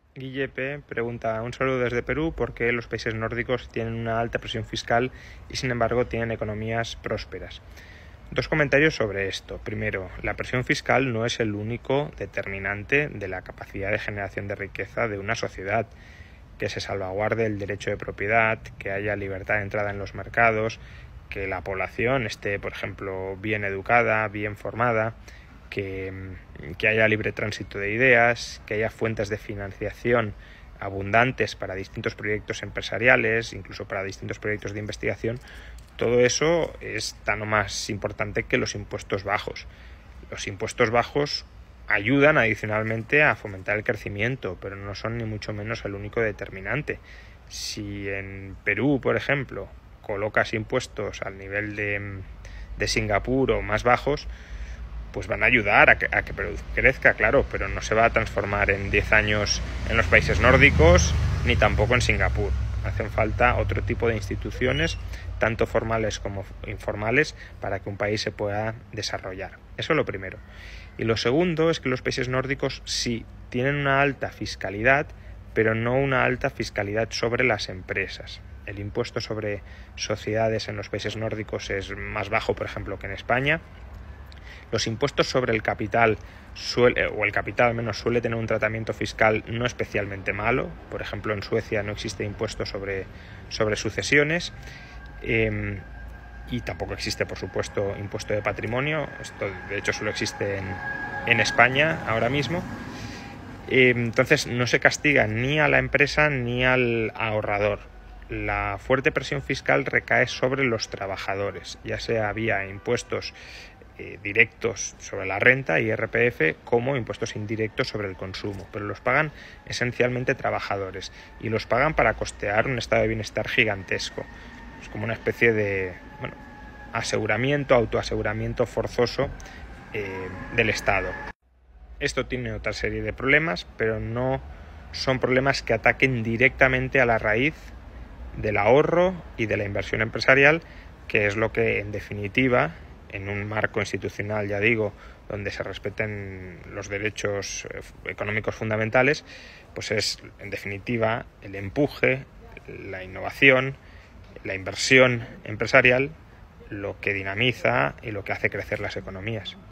Guille P. pregunta: un saludo desde Perú, ¿por qué los países nórdicos tienen una alta presión fiscal y sin embargo tienen economías prósperas? Dos comentarios sobre esto. Primero, la presión fiscal no es el único determinante de la capacidad de generación de riqueza de una sociedad. Que se salvaguarde el derecho de propiedad, que haya libertad de entrada en los mercados, que la población esté, por ejemplo, bien educada, bien formada, que haya libre tránsito de ideas, que haya fuentes de financiación abundantes para distintos proyectos empresariales, incluso para distintos proyectos de investigación. Todo eso es tan o más importante que los impuestos bajos. Los impuestos bajos ayudan adicionalmente a fomentar el crecimiento, pero no son ni mucho menos el único determinante. Si en Perú, por ejemplo, colocas impuestos al nivel de Singapur o más bajos, pues van a ayudar a que Perú crezca, claro, pero no se va a transformar en 10 años en los países nórdicos ni tampoco en Singapur. Hacen falta otro tipo de instituciones, tanto formales como informales, para que un país se pueda desarrollar. Eso es lo primero. Y lo segundo es que los países nórdicos sí tienen una alta fiscalidad, pero no una alta fiscalidad sobre las empresas. El impuesto sobre sociedades en los países nórdicos es más bajo, por ejemplo, que en España. Los impuestos sobre el capital, o el capital al menos, suele tener un tratamiento fiscal no especialmente malo. Por ejemplo, en Suecia no existe impuesto sobre sucesiones. Y tampoco existe, por supuesto, impuesto de patrimonio. Esto, de hecho, solo existe en España ahora mismo. Entonces, no se castiga ni a la empresa ni al ahorrador. La fuerte presión fiscal recae sobre los trabajadores, ya sea vía impuestos directos sobre la renta, IRPF, como impuestos indirectos sobre el consumo, pero los pagan esencialmente trabajadores y los pagan para costear un estado de bienestar gigantesco. Es como una especie de autoaseguramiento forzoso del Estado. Esto tiene otra serie de problemas, pero no son problemas que ataquen directamente a la raíz del ahorro y de la inversión empresarial, que es lo que, en definitiva, en un marco institucional, ya digo, donde se respeten los derechos económicos fundamentales, pues es, en definitiva, el empuje, la innovación, la inversión empresarial, lo que dinamiza y lo que hace crecer las economías.